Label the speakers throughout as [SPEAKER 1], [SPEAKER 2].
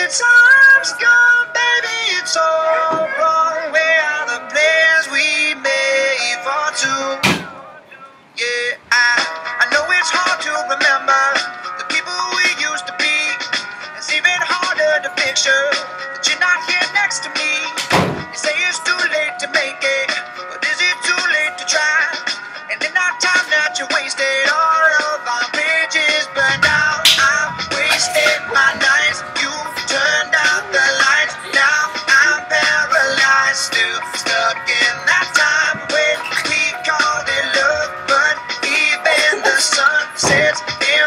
[SPEAKER 1] time's gone, baby, it's all wrong. Where are the plans we made for two? Yeah, I know it's hard to remember the people we used to be. It's even harder to picture that you're not here next to me. You say it's too late to make it, but is it too late to try? And in our time that you wasted, all of our bridges burned out. I wasted my nights, you turned out the lights. Now I'm paralyzed, still stuck in that time when we called it love. But even the sun sets in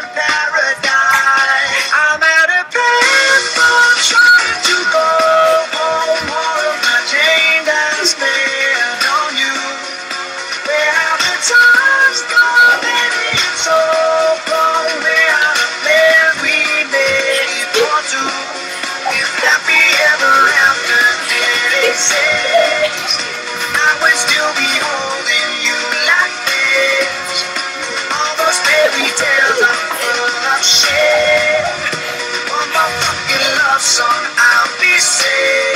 [SPEAKER 1] paradise. I'm at a payphone trying to go home. All of my chain has spent on you. Where have the times gone, baby? It's so wrong. Where are the plans we made for two? If happy ever after did exist, I would still be holding you like this. All those fairy tales are full of shit. One more fucking love song, I'll be sick.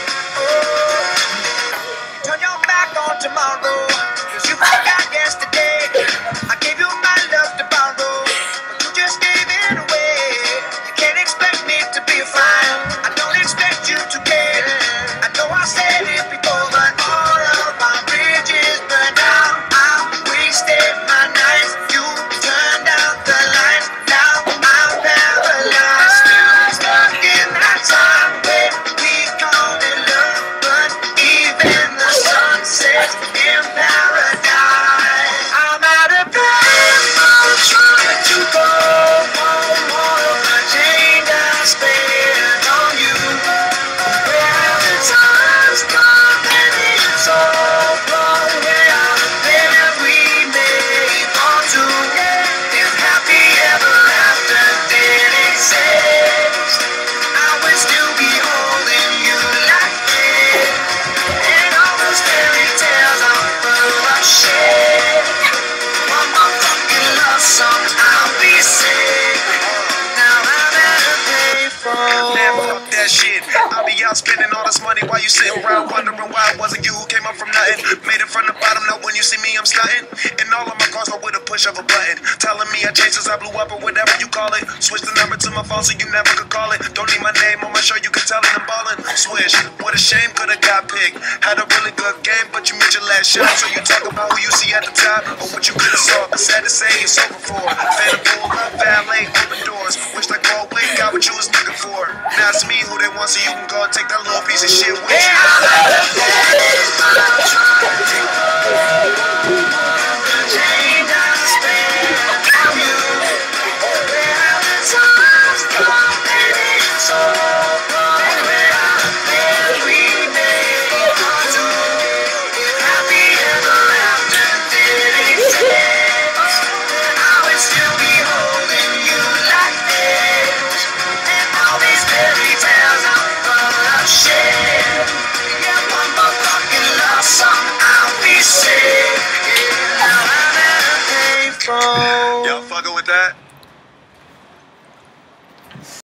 [SPEAKER 1] Oh, turn your back on tomorrow, 'cause you forgot yesterday. I gave you my love to borrow, but you just gave it away. You can't expect me to be fine, I don't expect you to care. I know I said it before, but all of my bridges burned out. I wasted my nights, you turned out the lights. Now I'm paralyzed, still stuck in that time when we called it love. But even the sun sets in paradise. I'm at a payphone trying to go home. All of my chain has spent on you. Where have the times gone, baby? It's all wrong. Where are the plans we made for two? If happy ever after did exist, I would still be holding you like this. And all those fairy tales are full of shit. One more fucking love song, I'll be sick. Now I'm at a payphone.
[SPEAKER 2] Man, fuck that shit. I'll be out spending all this money while you sitting around wondering why it wasn't you who came up from nothing. Made it from the bottom, now when you see me, I'm stunting. And all of my cars are with a push of a button. Telling me I changed since I blew up or whatever you call it. Switch the number to my phone so you never could call it. Don't need my name on my show, you can tell it I'm ballin'. Swish, what a shame, could've got picked. Had a really good game, but you missed your last shot. So you talk about who you see at the top or what you could've saw. But sad to say, it's over for. Fanable, valet, open doors. Wish like Broadway got what you was looking for. Now it's me who they want, so you can go and take that little piece of shit with you.